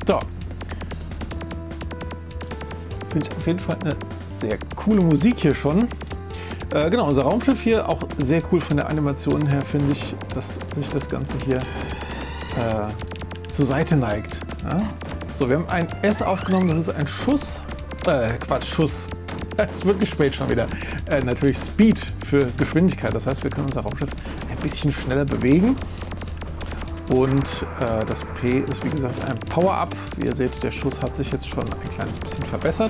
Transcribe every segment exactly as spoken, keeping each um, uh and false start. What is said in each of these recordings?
So. Finde ich auf jeden Fall eine sehr coole Musik hier schon. Äh, genau, unser Raumschiff hier auch sehr cool von der Animation her, finde ich, dass sich das Ganze hier äh, zur Seite neigt. Ja? So, wir haben ein S aufgenommen, das ist ein Schuss. Äh, Quatsch, Schuss. Das ist wirklich spät schon wieder. Äh, natürlich Speed für Geschwindigkeit. Das heißt, wir können unser Raumschiff ein bisschen schneller bewegen. Und äh, das P ist wie gesagt ein Power-Up. Wie ihr seht, der Schuss hat sich jetzt schon ein kleines bisschen verbessert.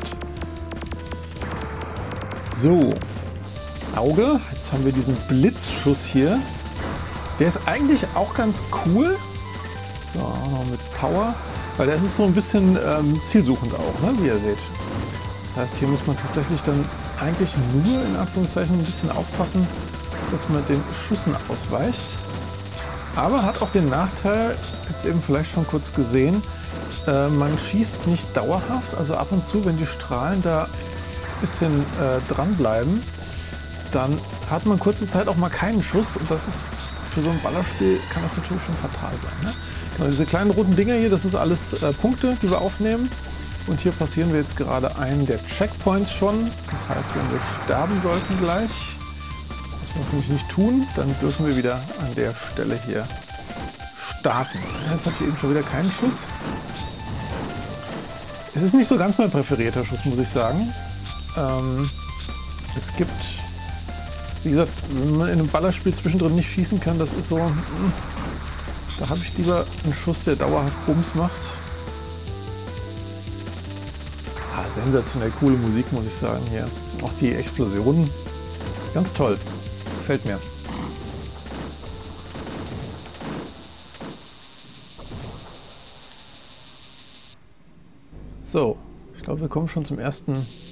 So, Auge. Jetzt haben wir diesen Blitzschuss hier. Der ist eigentlich auch ganz cool. So, auch noch mit Power. Weil der ist so ein bisschen ähm, zielsuchend auch, ne, wie ihr seht. Das heißt, hier muss man tatsächlich dann eigentlich nur in Anführungszeichen ein bisschen aufpassen, dass man den Schüssen ausweicht. Aber hat auch den Nachteil, habt ihr eben vielleicht schon kurz gesehen, äh, man schießt nicht dauerhaft. Also ab und zu, wenn die Strahlen da ein bisschen äh, dranbleiben, dann hat man kurze Zeit auch mal keinen Schuss. Und das ist für so ein Ballerspiel, kann das natürlich schon fatal sein. Ne? Genau, diese kleinen roten Dinger hier, das ist alles äh, Punkte, die wir aufnehmen. Und hier passieren wir jetzt gerade einen der Checkpoints schon. Das heißt, wenn wir sterben sollten gleich, was wir natürlich nicht tun, dann dürfen wir wieder an der Stelle hier starten. Jetzt hat hier eben schon wieder keinen Schuss. Es ist nicht so ganz mein präferierter Schuss, muss ich sagen. Ähm, es gibt, wie gesagt, wenn man in einem Ballerspiel zwischendrin nicht schießen kann, das ist so, da habe ich lieber einen Schuss, der dauerhaft Bums macht. Ah, sensationell coole Musik, muss ich sagen, hier. Auch die Explosionen. Ganz toll. Gefällt mir. So, ich glaube, wir kommen schon zum ersten.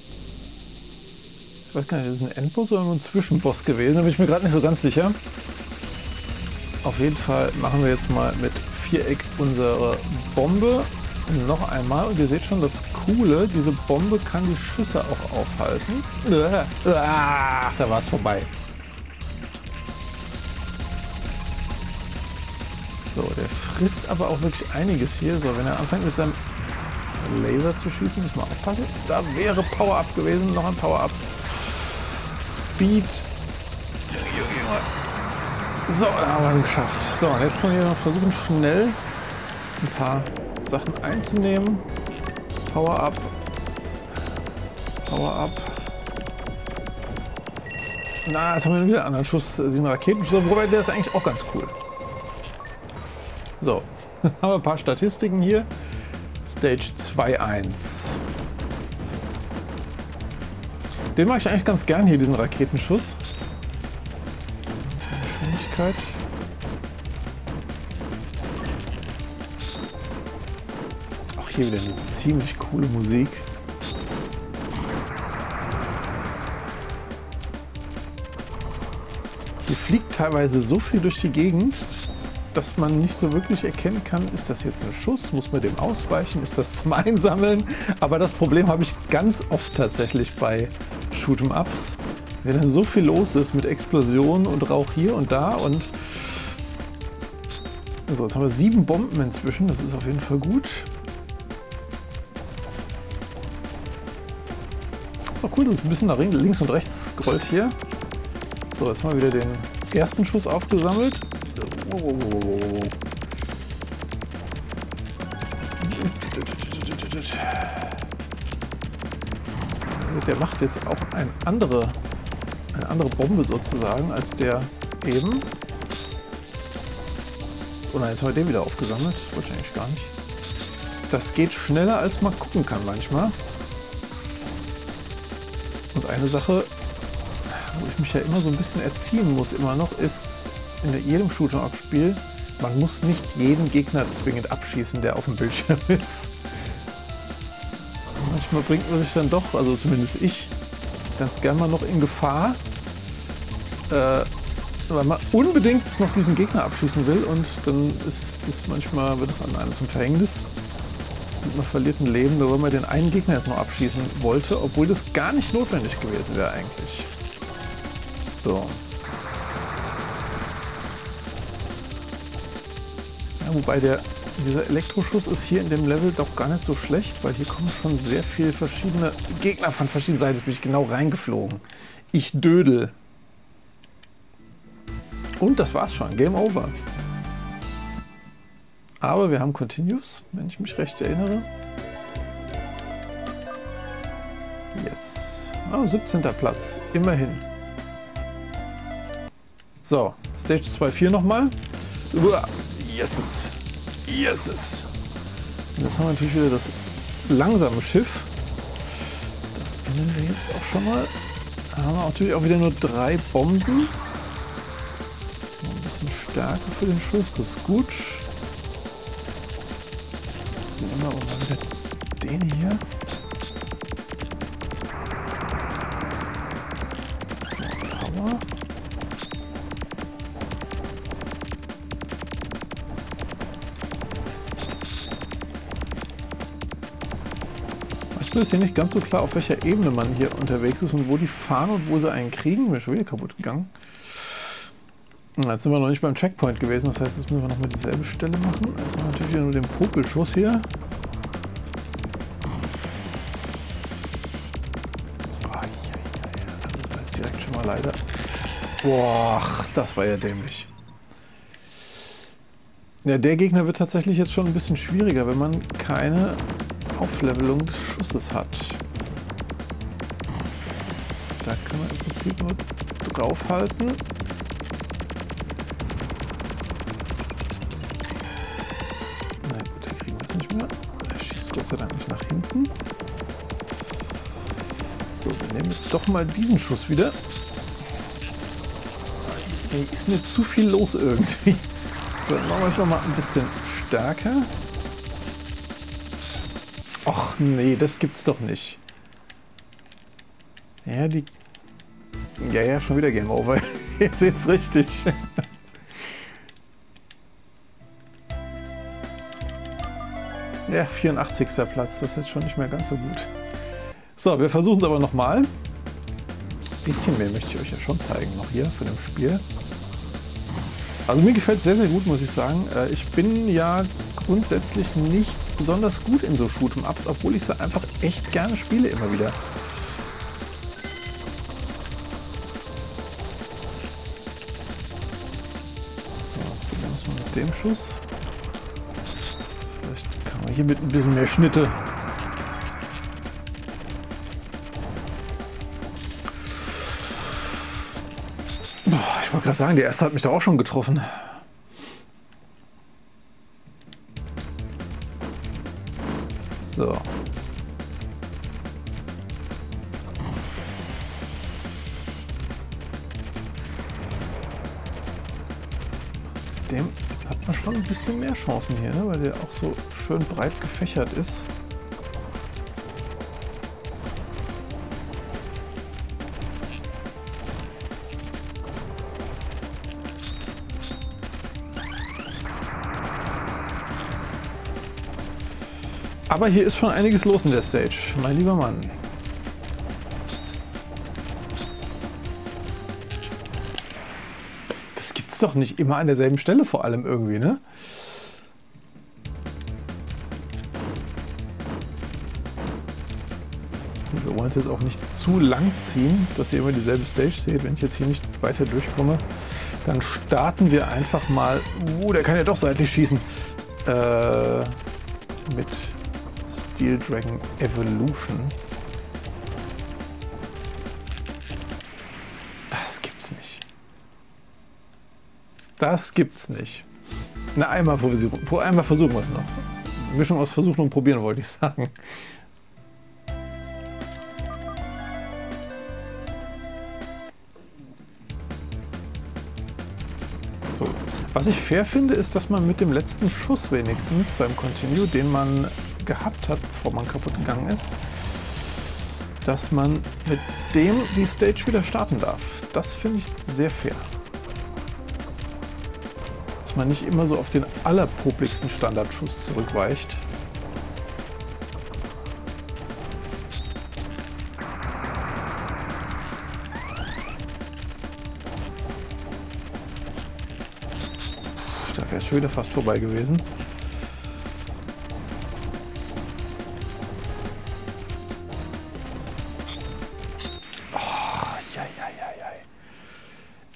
Ich weiß gar nicht, ist das ein Endboss oder ein Zwischenboss gewesen? Da bin ich mir gerade nicht so ganz sicher. Auf jeden Fall machen wir jetzt mal mit Viereck unsere Bombe. Noch einmal, und ihr seht schon das Coole, diese Bombe kann die Schüsse auch aufhalten. Ah, da war es vorbei. So, der frisst aber auch wirklich einiges hier. So, wenn er anfängt mit seinem Laser zu schießen, muss man aufpassen. Da wäre Power-Up gewesen, noch ein Power-Up. Speed. So, da haben wir ihn geschafft. So, und jetzt kann man hier noch versuchen, schnell ein paar Sachen einzunehmen. Power-Up. Power-Up. Na, jetzt haben wir wieder einen anderen Schuss, den Raketenschuss. Wobei, der ist eigentlich auch ganz cool. So, haben wir ein paar Statistiken hier. Stage zwei Punkt eins. Den mag ich eigentlich ganz gern hier, diesen Raketenschuss. Geschwindigkeit. Auch hier wieder eine ziemlich coole Musik. Hier fliegt teilweise so viel durch die Gegend, dass man nicht so wirklich erkennen kann, ist das jetzt ein Schuss, muss man dem ausweichen, ist das zum Einsammeln? Aber das Problem habe ich ganz oft tatsächlich bei Shoot'em-Ups, wenn dann so viel los ist mit Explosionen und Rauch hier und da und so, jetzt haben wir sieben Bomben inzwischen, das ist auf jeden Fall gut. Ist auch cool, dass es ein bisschen nach links und rechts scrollt hier. So, jetzt haben wir wieder den ersten Schuss aufgesammelt. Oh. Der macht jetzt auch eine andere, eine andere Bombe sozusagen als der eben. Oh nein, jetzt haben wir den wieder aufgesammelt. Wollte ich eigentlich gar nicht. Das geht schneller, als man gucken kann manchmal. Und eine Sache, wo ich mich ja immer so ein bisschen erziehen muss, immer noch, ist in jedem Shooter-Up-Spiel, man muss nicht jeden Gegner zwingend abschießen, der auf dem Bildschirm ist. Manchmal bringt man sich dann doch, also zumindest ich, ganz gern mal noch in Gefahr, äh, weil man unbedingt noch diesen Gegner abschießen will und dann ist das manchmal, wird es an einem zum Verhängnis. Und man verliert ein Leben, nur weil man den einen Gegner jetzt noch abschießen wollte, obwohl das gar nicht notwendig gewesen wäre eigentlich. So. Ja, wobei der Dieser Elektroschuss ist hier in dem Level doch gar nicht so schlecht, weil hier kommen schon sehr viele verschiedene Gegner von verschiedenen Seiten. Jetzt bin ich genau reingeflogen. Ich dödel. Und das war's schon. Game over. Aber wir haben Continues, wenn ich mich recht erinnere. Yes. Oh, siebzehnter Platz. Immerhin. So, Stage zwei Punkt vier nochmal. Yeses. Yeses. Und jetzt haben wir natürlich wieder das langsame Schiff. Das ändern wir jetzt auch schon mal. Da haben wir natürlich auch wieder nur drei Bomben. Ein bisschen Stärke für den Schuss, das ist gut. Jetzt nehmen wir aber mal wieder den hier. Power. Ist hier nicht ganz so klar, auf welcher Ebene man hier unterwegs ist und wo die fahren und wo sie einen kriegen. Mir ist schon wieder kaputt gegangen. Jetzt sind wir noch nicht beim Checkpoint gewesen, das heißt, jetzt müssen wir noch mal dieselbe Stelle machen. Jetzt haben wir natürlich wieder nur den Popelschuss hier. Oh, ja, ja, ja. Da müssen wir jetzt direkt schon mal leider. Boah, das war ja dämlich. Ja, der Gegner wird tatsächlich jetzt schon ein bisschen schwieriger, wenn man keine Auflevelung des Schusses hat. Da kann man im Prinzip nur draufhalten. Na gut, den kriegen wir jetzt nicht mehr. Er schießt Gott sei Dank nicht nach hinten. So, wir nehmen jetzt doch mal diesen Schuss wieder. Hier ist mir zu viel los irgendwie. So, dann machen wir es nochmal ein bisschen stärker. Och nee, das gibt's doch nicht. Ja, die... Ja, ja, schon wieder Game Over. Ihr seht's richtig. Ja, vierundachtzigster Platz. Das ist jetzt schon nicht mehr ganz so gut. So, wir versuchen es aber nochmal. Ein bisschen mehr möchte ich euch ja schon zeigen noch hier von dem Spiel. Also mir gefällt es sehr, sehr gut, muss ich sagen. Ich bin ja grundsätzlich nicht besonders gut in so Shoot'em-Ups, obwohl ich sie einfach echt gerne spiele immer wieder. So, probieren wir es mal mit dem Schuss. Vielleicht kann man hier mit ein bisschen mehr Schnitte. Boah, ich wollte gerade sagen, der erste hat mich da auch schon getroffen. So. Dem hat man schon ein bisschen mehr Chancen hier, ne? Weil der auch so schön breit gefächert ist. Aber hier ist schon einiges los in der Stage, mein lieber Mann. Das gibt's doch nicht immer an derselben Stelle vor allem irgendwie, ne? Wir wollen es jetzt auch nicht zu lang ziehen, dass ihr immer dieselbe Stage seht. Wenn ich jetzt hier nicht weiter durchkomme, dann starten wir einfach mal... Uh, der kann ja doch seitlich schießen. Äh, mit... Steel Dragon Evolution. Das gibt's nicht. Das gibt's nicht. Na, einmal, einmal versuchen wir es noch. Mischung aus Versuchen und Probieren, wollte ich sagen. So. Was ich fair finde, ist, dass man mit dem letzten Schuss wenigstens beim Continue, den man gehabt hat, bevor man kaputt gegangen ist, dass man mit dem die Stage wieder starten darf. Das finde ich sehr fair. Dass man nicht immer so auf den allerpopligsten Standardschuss zurückweicht. Puh, da wäre es schon wieder fast vorbei gewesen.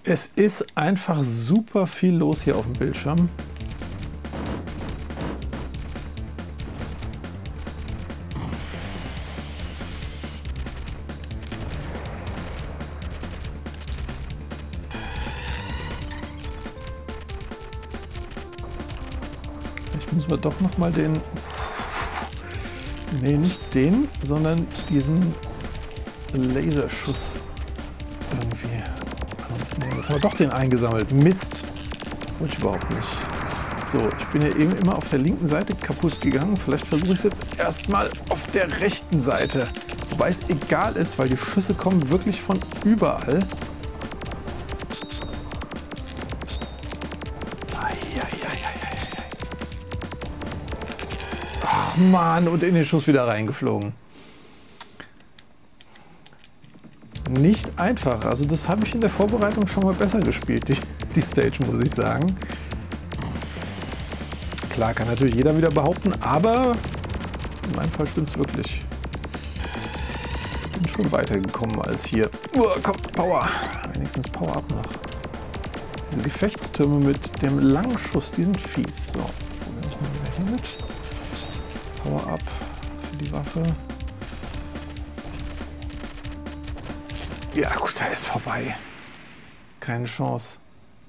Es ist einfach super viel los hier auf dem Bildschirm. Vielleicht müssen wir doch noch mal den... Nee, nicht den, sondern diesen Laserschuss irgendwie. Jetzt haben wir doch den eingesammelt. Mist. Wollte ich überhaupt nicht. So, ich bin ja eben immer auf der linken Seite kaputt gegangen. Vielleicht versuche ich es jetzt erstmal auf der rechten Seite. Wobei es egal ist, weil die Schüsse kommen wirklich von überall. Ach Mann, und in den Schuss wieder reingeflogen. Nicht einfach. Also das habe ich in der Vorbereitung schon mal besser gespielt, die, die Stage, muss ich sagen. Klar, kann natürlich jeder wieder behaupten, aber in meinem Fall stimmt es wirklich. Ich bin schon weitergekommen als hier. Uah, komm, Power. Wenigstens Power-Up noch. Diese Gefechtstürme mit dem langen Schuss, die sind fies. So, probieren wir mal wieder hier mit. Power-Up für die Waffe. Ja gut, da ist vorbei. Keine Chance.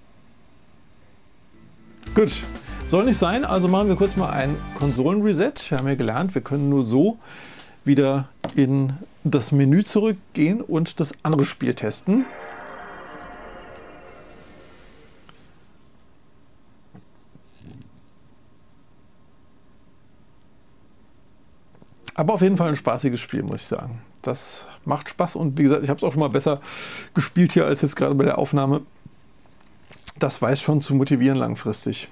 Gut, soll nicht sein, also machen wir kurz mal ein Konsolen-Reset. Wir haben ja gelernt, wir können nur so wieder in das Menü zurückgehen und das andere Spiel testen. Aber auf jeden Fall ein spaßiges Spiel, muss ich sagen. Das macht Spaß und wie gesagt, ich habe es auch schon mal besser gespielt hier als jetzt gerade bei der Aufnahme. Das weiß schon zu motivieren langfristig.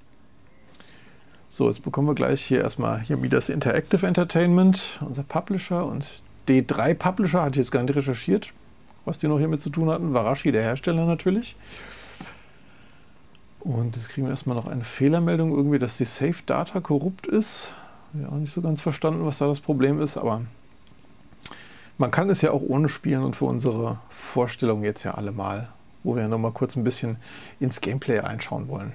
So, jetzt bekommen wir gleich hier erstmal hier wieder das Interactive Entertainment, unser Publisher, und D drei Publisher, hatte ich jetzt gar nicht recherchiert, was die noch hiermit zu tun hatten. Warashi, der Hersteller natürlich. Und jetzt kriegen wir erstmal noch eine Fehlermeldung irgendwie, dass die Save Data korrupt ist. Ja, auch nicht so ganz verstanden, was da das Problem ist, aber man kann es ja auch ohne spielen und für unsere Vorstellung jetzt ja allemal, wo wir noch mal kurz ein bisschen ins Gameplay reinschauen wollen.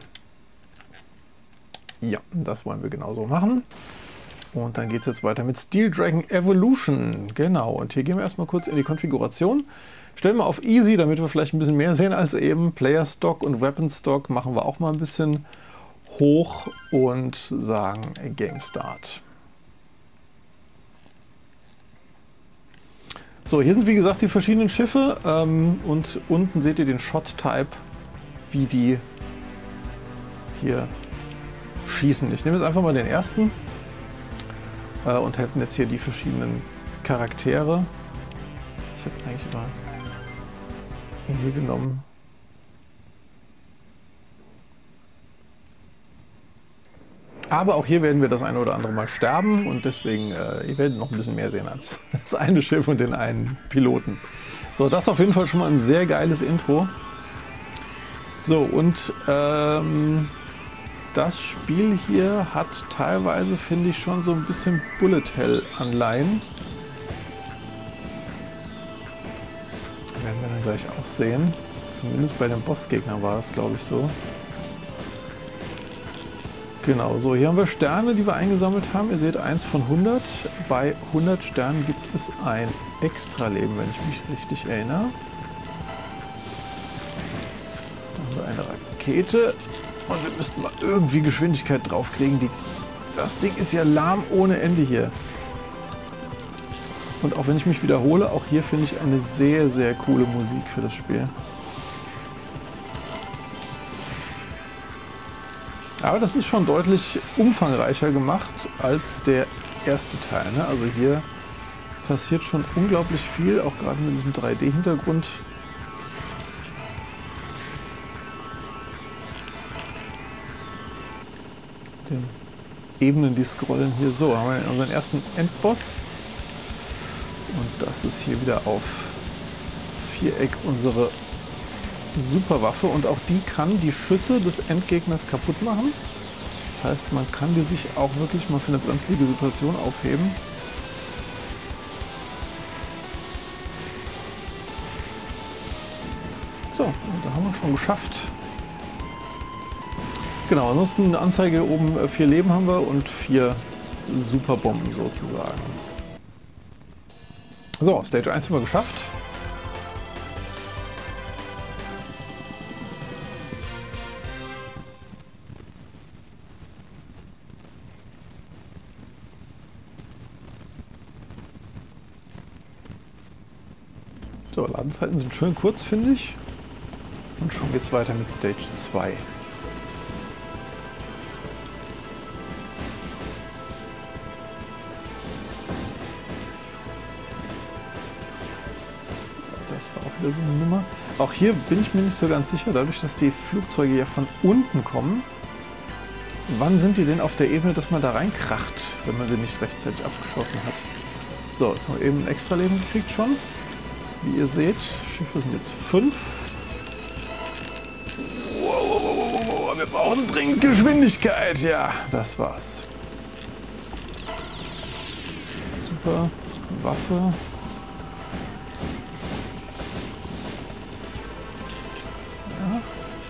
Ja, das wollen wir genauso machen. Und dann geht es jetzt weiter mit Steel Dragon Evolution. Genau, und hier gehen wir erstmal kurz in die Konfiguration. Stellen wir auf Easy, damit wir vielleicht ein bisschen mehr sehen als eben. Player Stock und Weapon Stock machen wir auch mal ein bisschen hoch und sagen Game Start. So, hier sind wie gesagt die verschiedenen Schiffe ähm, und unten seht ihr den Shot-Type, wie die hier schießen. Ich nehme jetzt einfach mal den ersten äh, und hätten jetzt hier die verschiedenen Charaktere. Ich habe eigentlich mal ihn hier genommen. Aber auch hier werden wir das eine oder andere Mal sterben und deswegen, äh, ihr werdet noch ein bisschen mehr sehen als das eine Schiff und den einen Piloten. So, das ist auf jeden Fall schon mal ein sehr geiles Intro. So, und ähm, das Spiel hier hat teilweise, finde ich, schon so ein bisschen Bullet Hell-Anleihen. Werden wir dann gleich auch sehen. Zumindest bei dem Bossgegner war es, glaube ich, so. Genau, so hier haben wir Sterne, die wir eingesammelt haben. Ihr seht eins von hundert. Bei hundert Sternen gibt es ein Extra-Leben, wenn ich mich richtig erinnere. Dann haben wir eine Rakete und wir müssten mal irgendwie Geschwindigkeit draufkriegen. Die, das Ding ist ja lahm ohne Ende hier. Und auch wenn ich mich wiederhole, auch hier finde ich eine sehr, sehr coole Musik für das Spiel. Aber das ist schon deutlich umfangreicher gemacht als der erste Teil, ne? Also hier passiert schon unglaublich viel, auch gerade mit diesem drei D Hintergrund. Den Ebenen, die scrollen hier so. Haben wir unseren ersten Endboss. Und das ist hier wieder auf Viereck unsere Superwaffe, und auch die kann die Schüsse des Endgegners kaputt machen. Das heißt, man kann die sich auch wirklich mal für eine brenzlige Situation aufheben. So, da haben wir schon geschafft. Genau, ansonsten eine Anzeige oben, vier Leben haben wir und vier Superbomben sozusagen. So, Stage eins haben wir geschafft. So, Ladenzeiten sind schön kurz, finde ich. Und schon geht's weiter mit Stage zwei. Das war auch wieder so eine Nummer. Auch hier bin ich mir nicht so ganz sicher, dadurch, dass die Flugzeuge ja von unten kommen. Wann sind die denn auf der Ebene, dass man da reinkracht, wenn man sie nicht rechtzeitig abgeschossen hat? So, jetzt haben wir eben ein extra Leben gekriegt schon. Wie ihr seht, Schiffe sind jetzt fünf. Wow, wow, wow, wow, wow, wir brauchen dringend Geschwindigkeit. Ja, das war's. Super Waffe. Ja.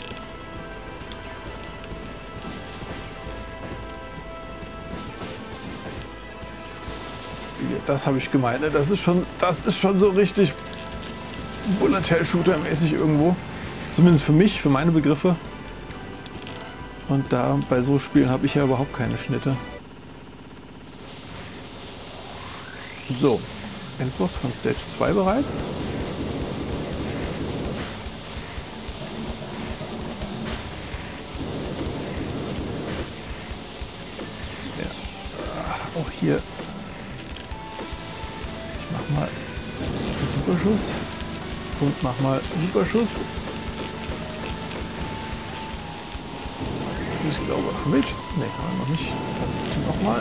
Das habe ich gemeint. Das ist schon, das ist schon so richtig Bullet-Hell-Shooter-mäßig irgendwo. Zumindest für mich, für meine Begriffe. Und da bei so Spielen habe ich ja überhaupt keine Schnitte. So, Endboss von Stage zwei bereits. Ja, auch hier. Ich mach mal Superschuss. Und mach mal Superschuss. Ich glaube, haben wir jetzt? Ne, haben wir noch nicht. Dann nochmal.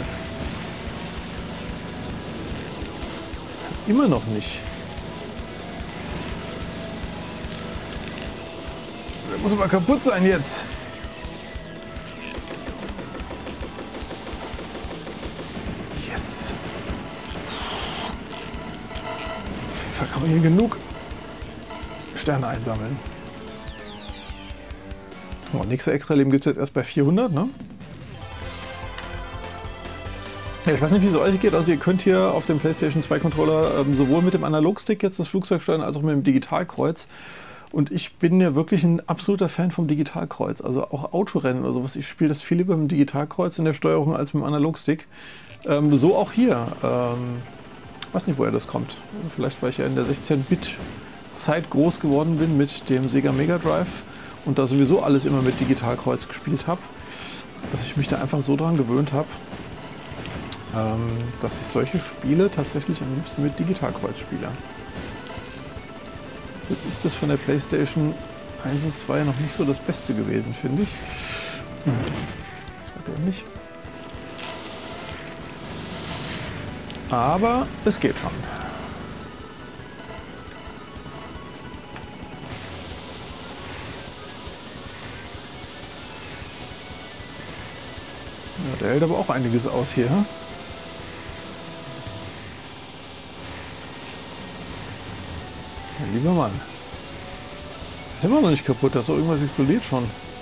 Immer noch nicht. Der muss aber kaputt sein jetzt. Yes. Auf jeden Fall kann man hier genug Sterne einsammeln. Oh, nächste Extra-Leben gibt es jetzt erst bei vierhundert, ne? Ja, ich weiß nicht, wie es euch geht. Also ihr könnt hier auf dem PlayStation zwei Controller ähm, sowohl mit dem Analogstick jetzt das Flugzeug steuern, als auch mit dem Digitalkreuz. Und ich bin ja wirklich ein absoluter Fan vom Digitalkreuz. Also auch Autorennen oder sowas. Ich spiele das viel lieber mit dem Digitalkreuz in der Steuerung als mit dem Analogstick. Ähm, so auch hier. Ähm, ich weiß nicht, woher das kommt. Vielleicht, weil ich ja in der sechzehn Bit Zeit groß geworden bin mit dem Sega Mega Drive und da sowieso alles immer mit Digitalkreuz gespielt habe, dass ich mich da einfach so dran gewöhnt habe, ähm, dass ich solche Spiele tatsächlich am liebsten mit Digitalkreuz spiele. Jetzt ist das von der PlayStation eins und zwei noch nicht so das Beste gewesen, finde ich. Hm. Das war dämlich. Aber es geht schon. Ja, der hält aber auch einiges aus hier. Hm? Ja, lieber Mann. Ist immer noch nicht kaputt, da ist doch irgendwas explodiert schon.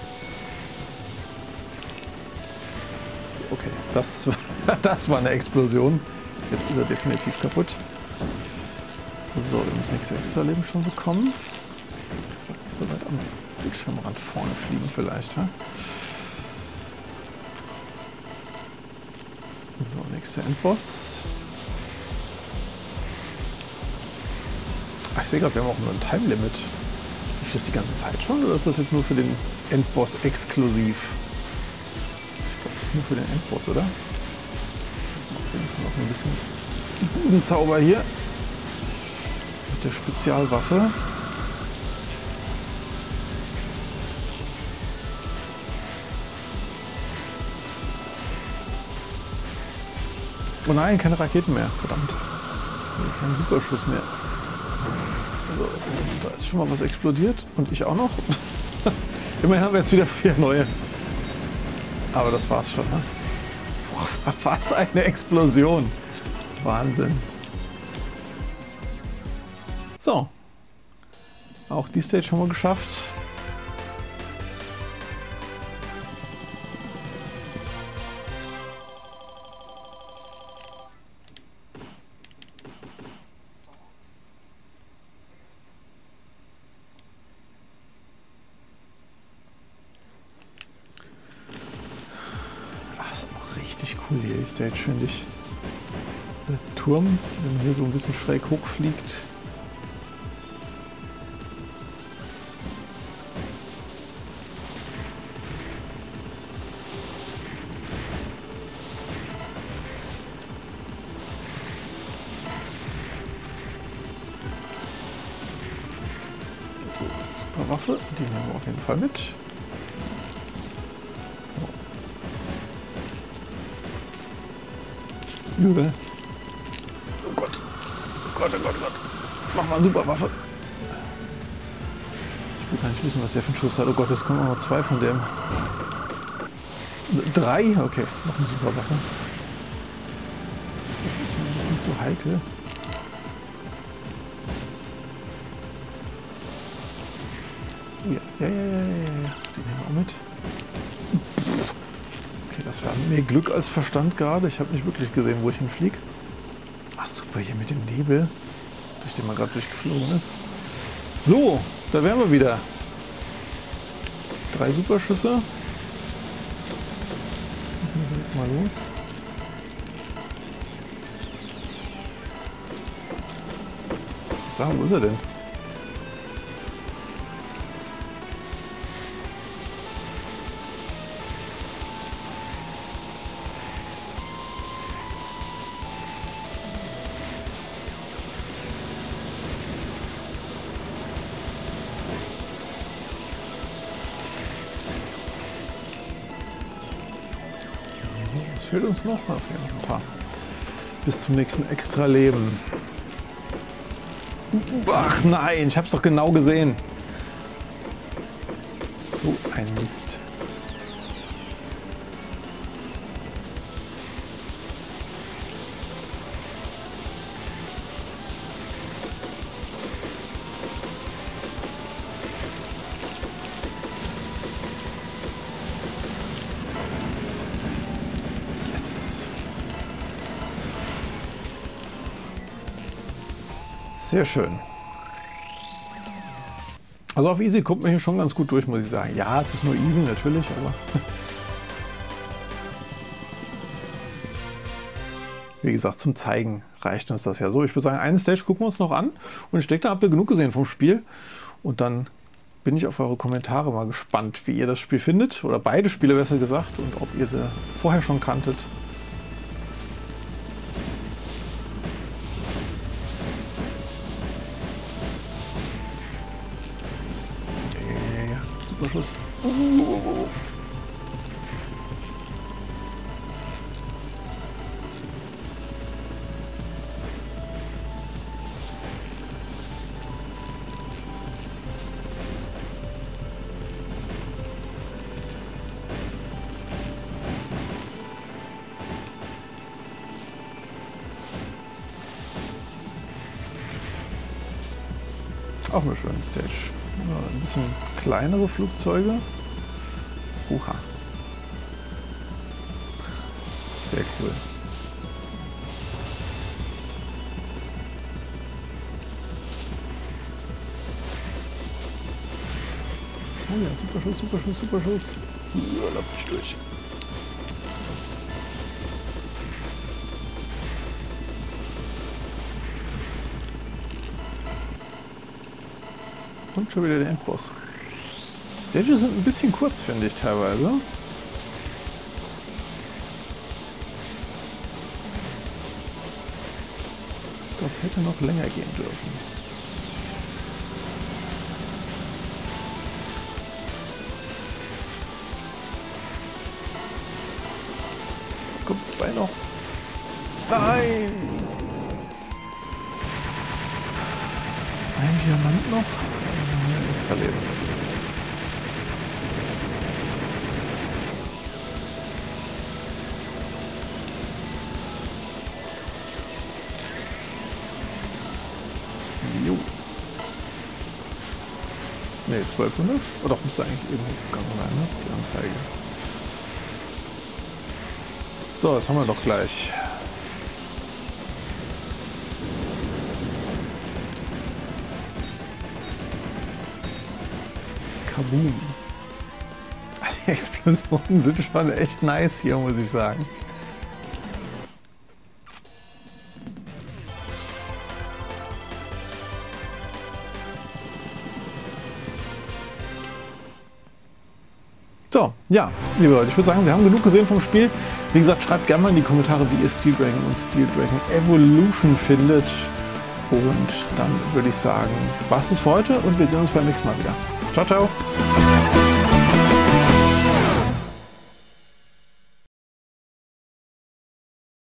Okay, das, das war eine Explosion. Jetzt ist er definitiv kaputt. So, wir müssen nächste Extra-Leben schon bekommen. Das wird nicht so weit am Bildschirmrand vorne fliegen vielleicht. Ja? So, nächster Endboss. Ach, ich sehe gerade, wir haben auch nur ein Time-Limit. Ist das die ganze Zeit schon oder ist das jetzt nur für den Endboss exklusiv? Ich glaube, das ist nur für den Endboss, oder? Auf jeden Fall noch ein bisschen Budenzauber hier. Mit der Spezialwaffe. Oh nein, keine Raketen mehr. Verdammt. Kein Superschuss mehr. Also, da ist schon mal was explodiert. Und ich auch noch. Immerhin haben wir jetzt wieder vier neue. Aber das war's schon, ne? Boah, was eine Explosion. Wahnsinn. So. Auch die Stage haben wir geschafft. Cool hier die Stage, finde ich. Der Turm, wenn man hier so ein bisschen schräg hochfliegt. Super Waffe, die nehmen wir auf jeden Fall mit. Übel. Oh Gott. Oh Gott, oh Gott, oh Gott. Mach mal eine super Waffe. Ich will gar nicht wissen, was der für einen Schuss hat. Oh Gott, es kommen auch noch zwei von dem. Drei? Okay, noch eine super Waffe. Das ist mir ein bisschen zu heikel. Ja, ja, ja, ja, ja, ja. Die nehmen wir auch mit. Okay, das war mehr Glück als Verstand gerade. Ich habe nicht wirklich gesehen, wo ich hinfliege. Ach super, hier mit dem Nebel, durch den man gerade durchgeflogen ist. So, da wären wir wieder. Drei Superschüsse. Mal los. Sagen, wo ist er denn? Was fehlt uns noch? Da fehlen noch ein paar. Bis zum nächsten Extra-Leben. Ach nein, ich hab's doch genau gesehen. So ein Mist. Sehr schön. Also auf Easy kommt man hier schon ganz gut durch, muss ich sagen. Ja, es ist nur Easy natürlich, aber wie gesagt, zum Zeigen reicht uns das ja so. Ich würde sagen, eine Stage gucken wir uns noch an und ich denke, da habt ihr genug gesehen vom Spiel. Und dann bin ich auf eure Kommentare mal gespannt, wie ihr das Spiel findet, oder beide Spiele besser gesagt, und ob ihr sie vorher schon kanntet. Schuss. Uh, uh, uh. Auch eine schöne Stage. Ja, ein bisschen kleinere Flugzeuge. Uha. Sehr cool. Oh ja, super Schuss, super Schuss, super Schuss. Ja, lass mich durch. Und schon wieder der Endboss. Stages sind ein bisschen kurz, finde ich teilweise. Das hätte noch länger gehen dürfen. Kommt zwei noch. Nein! Ein Diamant noch. Extra Leben. Jo. Ne, zwölfhundert? Oh doch, müsste eigentlich irgendwo gegangen sein, ne? Die Anzeige. So, das haben wir doch gleich. Kaboom. Die Explosionen sind schon echt nice hier, muss ich sagen. So, ja, liebe Leute, ich würde sagen, wir haben genug gesehen vom Spiel. Wie gesagt, schreibt gerne mal in die Kommentare, wie ihr Steel Dragon und Steel Dragon Evolution findet. Und dann würde ich sagen, was ist für heute und wir sehen uns beim nächsten Mal wieder. Ciao, ciao!